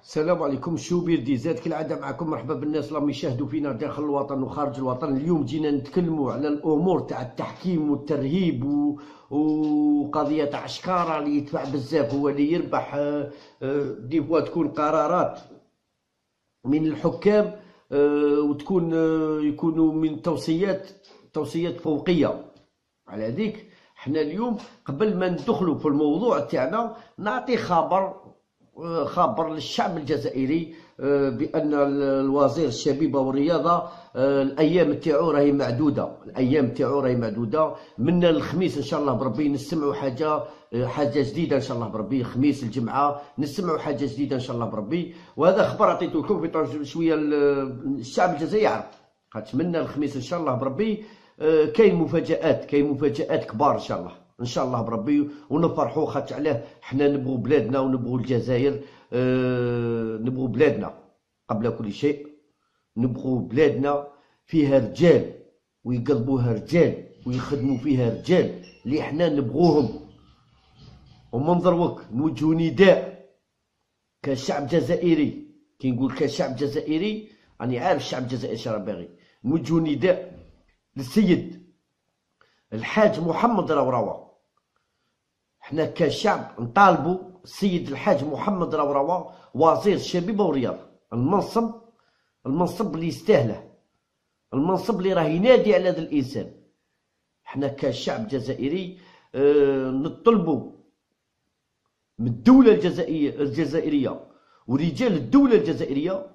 السلام عليكم. شوبير دي زاد كالعادة معكم. مرحبا بالناس اللي يشاهدوا فينا داخل الوطن وخارج الوطن. اليوم جينا نتكلموا على الامور تاع التحكيم والترهيب وقضية تاع شكارة اللي يدفع بزاف هو اللي يربح. دي فوا تكون قرارات من الحكام، وتكون يكونوا من توصيات فوقية. على هذيك حنا اليوم قبل ما ندخلوا في الموضوع تاعنا نعطي خبر للشعب الجزائري بان الوزير الشبيبه والرياضه الايام تاعو راهي معدوده. من الخميس ان شاء الله بربي نسمعوا حاجه جديده ان شاء الله بربي. الخميس الجمعه نسمعوا حاجه جديده ان شاء الله بربي. وهذا خبر عطيته لكم في شويه الشعب الجزائري يعرف، خاطش من الخميس ان شاء الله بربي كاين مفاجآت كبار ان شاء الله بربي، ونفرحوا خاطر علاه حنا نبغوا بلادنا ونبغوا الجزائر. نبغوا بلادنا قبل كل شيء، نبغوا بلادنا فيها رجال ويقلبوها رجال ويخدموا فيها رجال اللي حنا نبغوهم. ومن دروك نوجهوا نداء كشعب جزائري. كي نقول كشعب جزائري راني عارف الشعب الجزائري شرا باغي. نوجهوا نداء للسيد الحاج محمد روروة. حنا كشعب نطالبوا السيد الحاج محمد روروة وزير الشبيبه والرياضه، المنصب اللي يستاهله، المنصب اللي راه ينادي على هذا الانسان. حنا كشعب جزائري نطلبوا من الدوله الجزائريه ورجال الدوله الجزائريه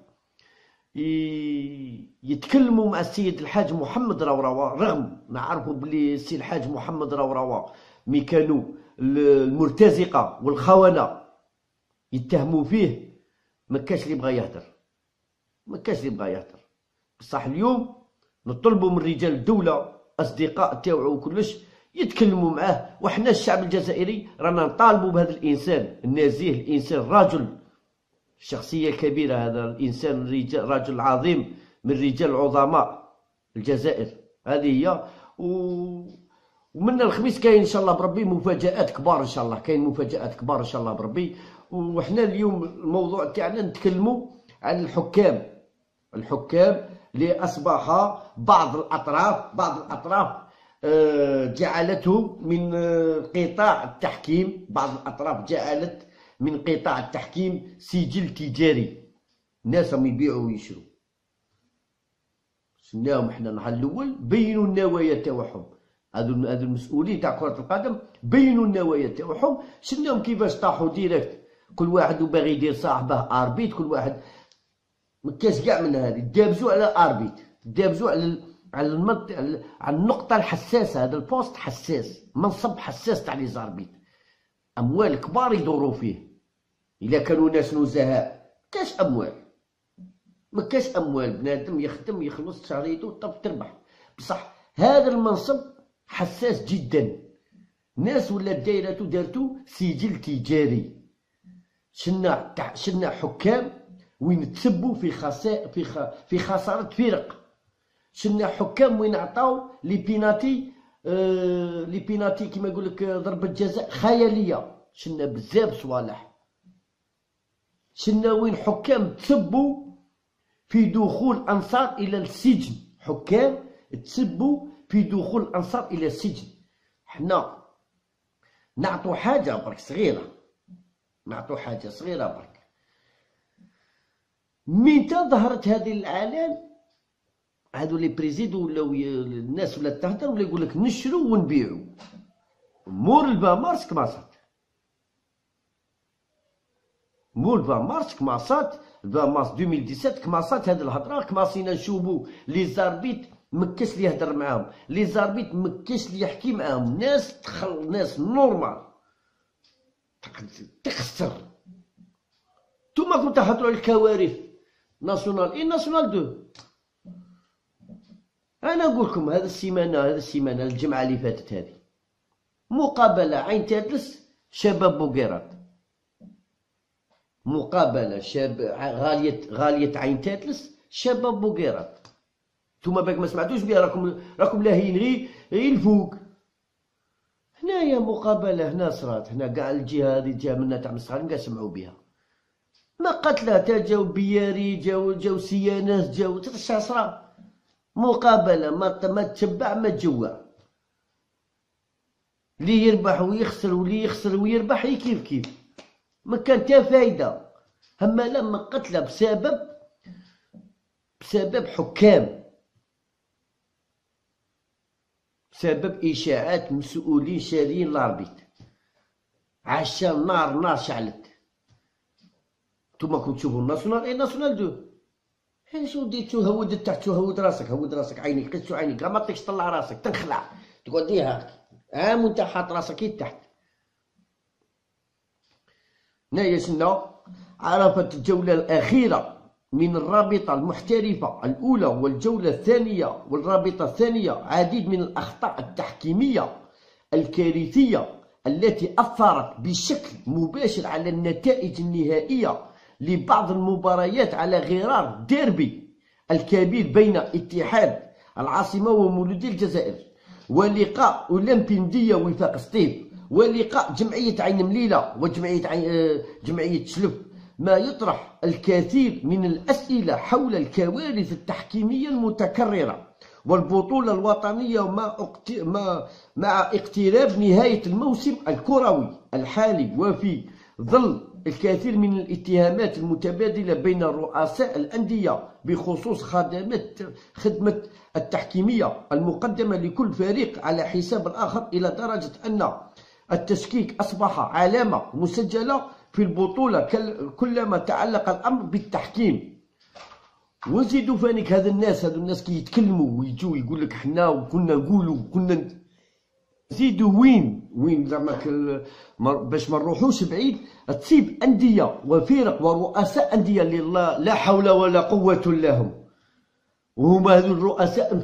يتكلموا مع السيد الحاج محمد روروة. رغم نعرفوا بلي السيد الحاج محمد روروة مي كانوا المرتزقه والخونه يتهموا فيه، ما كاش اللي بغى يهدر، بصح اليوم نطلبوا من رجال الدوله اصدقاء تاوعو وكلش يتكلموا معاه. وحنا الشعب الجزائري رانا نطالبوا بهذا الانسان النزيه، الانسان الرجل، شخصيه كبيره، هذا الانسان رجل عظيم من رجال عظماء الجزائر. هذه هي. ومن الخميس كاين ان شاء الله بربي مفاجآت كبار ان شاء الله، بربي. وحنا اليوم الموضوع تاعنا نتكلموا عن الحكام اللي اصبح بعض الاطراف جعلته من قطاع التحكيم. بعض الاطراف جعلت من قطاع التحكيم سجل تجاري، الناس راهم يبيعوا ويشروا. شفناهم احنا النهار الاول بينوا النوايا تاعهم، هذو المسؤولين تاع كرة القدم بينوا النوايا تاعهم. شفناهم كيفاش طاحوا ديريكت، كل واحد باغي يدير صاحبه اربيت، كل واحد مكاش كاع من هذه. دابزوا على الاربيت، دابزوا على النقطة الحساسة. هذا البوست حساس، منصب حساس تاع لي زاربيت، اموال كبار يدوروا فيه. الا كانوا ناس نزهاء ما كاش اموال بنادم يخدم يخلص شهريته طب تربح. بصح هذا المنصب حساس جدا. ناس ولات دارتو سجل تجاري. شنا حكام وين تسبوا في خسارة فرق. شنا حكام وين عطاو لي بيناتي كيما يقول لك ضربة جزاء خيالية. شنا بزاف صوالح. شنا وين حكام تسبوا في دخول أنصار إلى السجن، حكام تسبوا في دخول أنصار إلى السجن. حنا نعطوا حاجة برك صغيرة، برك. متى ظهرت هذه الإعلان؟ هادو لي بريزيدو ولاو الناس ولات تهدر ولا يقول لك نشرو ونبيعو. مور 20 مارس كماسات، 20 مارس 2017 كماسات هاد الهضره. كماسينا نشوفو لي زاربيت مكاش لي يهدر معاهم، لي زاربيت مكاش لي يحكي معاهم. ناس ناس نورمال تخسر. نتوما كنتو تهضروا على الكوارث ناسيونال ناسيونال 2. انا نقول لكم هذا السيمانه الجمعه اللي فاتت هذه مقابله عين تاتلس شباب بوقيرات. مقابله غاليه عين تاتلس شباب بوقيرات. نتوما باك ما سمعتوش بها، راكم لاهين غير الفوق. هنايا مقابله هنا صرات، هنا كاع الجهه هذه الجهه منا تاع مستغرب كاع سمعوا بها. ما قتلة تا جاو بياري، جاو سيانات، جاو الشعصرة مقابلة، ما تشبع ما تجوع، اللي يربح ويخسر واللي يخسر ويربح كيف ما كان تا فايدة. أما لما قتلة بسبب حكام، بسبب إشاعات مسؤولين شاريين لاربيت، عشان نار شعلت. نتوما كنتو تشوفو الناسيونال، ناسيونال 2 حين شو ديتو هود تحت، هود راسك عينيك، قصو عينيك، ما طيقش طلع راسك تنخلع، تقعد ديها عام وانت حاط راسك تحت. هنايا شنا عرفت الجولة الأخيرة من الرابطة المحترفة الأولى والجولة الثانية والرابطة الثانية عديد من الأخطاء التحكيمية الكارثية التي أثرت بشكل مباشر على النتائج النهائية لبعض المباريات، على غرار ديربي الكبير بين اتحاد العاصمة ومولودية الجزائر، ولقاء أولمبي وفاق سطيف، ولقاء جمعية عين مليلة وجمعية تشلف، ما يطرح الكثير من الأسئلة حول الكوارث التحكيمية المتكررة والبطولة الوطنية مع اقتراب نهاية الموسم الكروي الحالي، وفي ظل الكثير من الاتهامات المتبادلة بين رؤساء الأندية بخصوص خدمة التحكيمية المقدمة لكل فريق على حساب الآخر، إلى درجة أن التشكيك أصبح علامة مسجلة في البطولة كلما تعلق الأمر بالتحكيم. ونزيدو فانيك هذو الناس كي يتكلموا ويجوا يقول لك حنا وكنا نقولوا وكنا زيدوا وين زعما باش ما نروحوش بعيد، تصيب أندية وفرق ورؤساء أندية اللي لا حول ولا قوة لهم، وهما هذو الرؤساء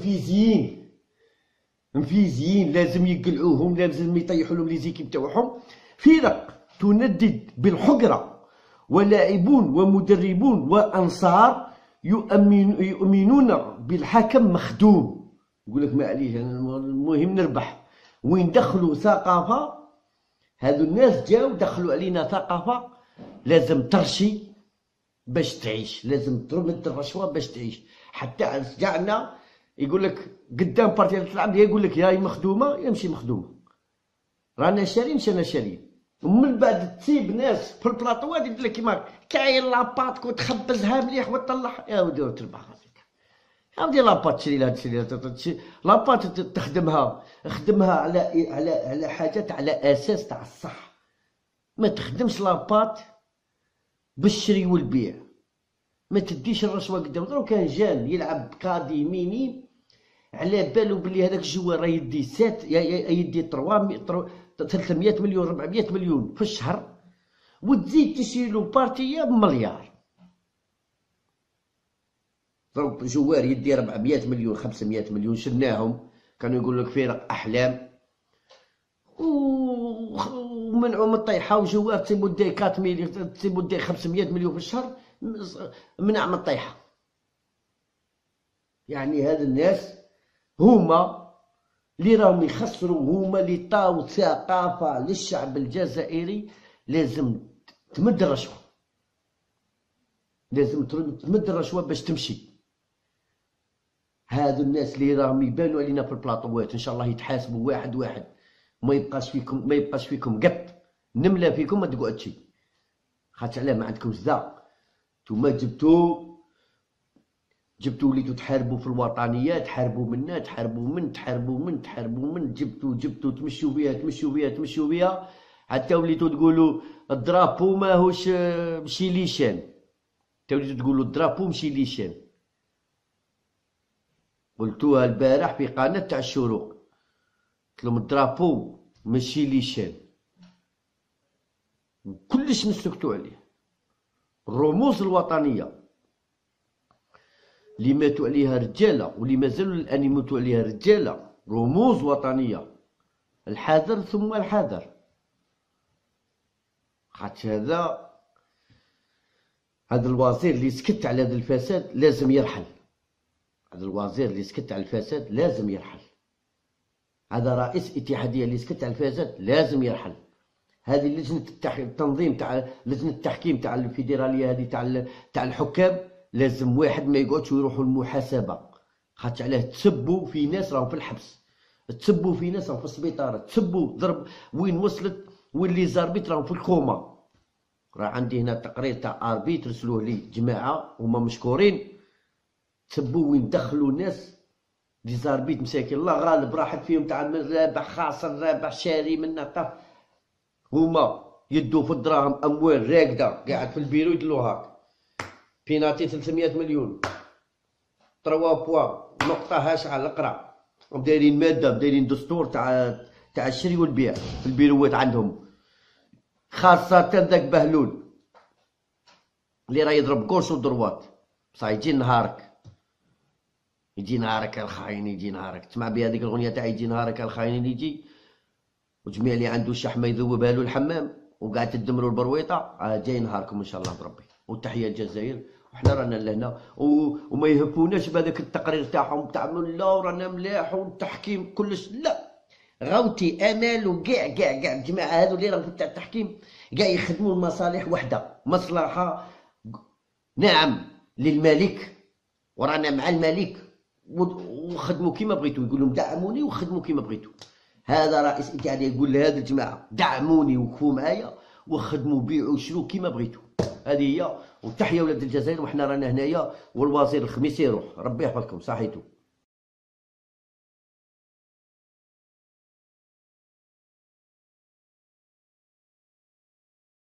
انفيزيين لازم يقلعوهم، لازم يطيحوا لهم لي زيكيب تاعهم. فرق تندد بالحقرة، ولاعبون ومدربون وأنصار يؤمنون بالحكم مخدوم، يقول لك ما عليه المهم نربح. وين دخلوا ثقافة، هذو الناس جاو دخلوا علينا ثقافة لازم ترشي باش تعيش، لازم ترمد الرشوة باش تعيش، حتى رجعنا يقول لك قدام بارتي تلعب يقول لك يا مخدومة يا مشي مخدومة، رانا شارين شانا شارين. ومن بعد تسيب ناس في البلاطوات يقول لك كيما كاين لاباط وتخبزها مليح وتطلع، يا ودي تربح راسك، يا ودي لاباط تشري لها لاباط تخدمها، خدمها على حاجات على اساس تاع الصح، ما تخدمش لاباط بالشري والبيع، ما تديش الرشوه قدام. درو كان جان يلعب قاضي ميني على بالو بلي هذاك الجوار راه يدي 300 مليون 400 مليون في الشهر، وتزيد تشريلو بارتيه بمليار. ضرب جوار يدي 400 مليون 500 مليون شرناهم، كانوا يقول لك فرق احلام، ومنعوا من الطيحه، وجوار تسيبو دي 4 مليون تسيبو دي 500 مليون في الشهر، منع من الطيحه. يعني هاد الناس هما اللي راهم يخسروا، هما اللي طاو ثقافة للشعب الجزائري. لازم تمد الرشوة، لازم تمد الرشوة باش تمشي. هادو الناس اللي راهم يبانوا علينا في البلاطوات ان شاء الله يتحاسبوا واحد واحد، ما يبقاش فيكم قط، نملة فيكم ما تقعدش، خاطر علاه ما عندكمش ذا. نتوما جبتوا وليتوا تحاربوا في الوطنيه، تحاربوا منا، تحاربوا من جبتوا تمشوا بها حتى وليتوا تقولوا الدرابو ماهوش مشي ليشان، حتى وليتوا تقولوا الدرابو مشي ليشان. قلتوها البارح في قناه تاع الشروق، قلت لهم الدرابو ماشي ليشان، كلش نسكتوا عليه. الرموز الوطنيه اللي ماتوا عليها رجاله واللي مازالوا الان يموتوا عليها رجاله، رموز وطنيه، الحذر ثم الحذر. خاطر هذا الوزير اللي سكت على هذا الفساد لازم يرحل، هذا الوزير اللي سكت على الفساد لازم يرحل، هذا رئيس اتحاديه اللي سكت على الفساد لازم يرحل. هذه لجنه التنظيم تاع لجنه التحكيم تاع الفيدراليه هذه تاع الحكام، لازم واحد ما يقعدش ويروحوا المحاسبه. خاطر علاه تسبوا في ناس راهم في الحبس، تسبوا في ناس راهم في السبيطار، تسبوا ضرب وين وصلت، وين لي زاربيت راهم في الكوما. راه عندي هنا تقرير تاع اربيت رسلوه لي جماعه هما مشكورين، تسبوا وين دخلوا ناس لي زاربيت مساكين. الله غالب راحت فيهم تاع رابح خاسر رابح شاري من طف، هما يدوا في الدراهم اموال راكده قاعد في البيرو يدلو هاك بيناتي 300 مليون 3 بوا نقطه هاش على القرع، ودايرين ماده دايرين دستور تاع الشري والبيع في البيروات عندهم، خاصه ذاك بهلول اللي راه يضرب كورس ودروات. بصح يجي نهارك، يجي نهارك الخاين، يجي نهارك تسمع بهذيك الاغنيه تاع يجي نهارك الخاين اللي يجي، وجميع اللي عنده شحمه يذوبها له الحمام وقاعد تدمروا البرويطه. جاي نهاركم ان شاء الله بربي. وتحيه الجزائر، وحنا رانا لهنا وما يهفوناش بهذاك التقرير تاعهم تاع لا ورانا ملاح والتحكيم كلش. لا غوتي امال وكاع الجماعه هذو اللي راهم تاع التحكيم كاع يخدموا المصالح وحده، مصلحه نعم للملك ورانا مع الملك، وخدموا كيما بغيتوا، يقول لهم دعموني وخدموا كيما بغيتوا. هذا رئيس الاتحاد يقول لهذه الجماعه دعموني وقفوا معايا وخدموا بيعوا شرو كيما بغيتوا. هذه هي. وتحيه ولاد الجزائر، وحنا رانا هنايا، والوزير الخميس يروح، ربي يحفظكم. صحيتو.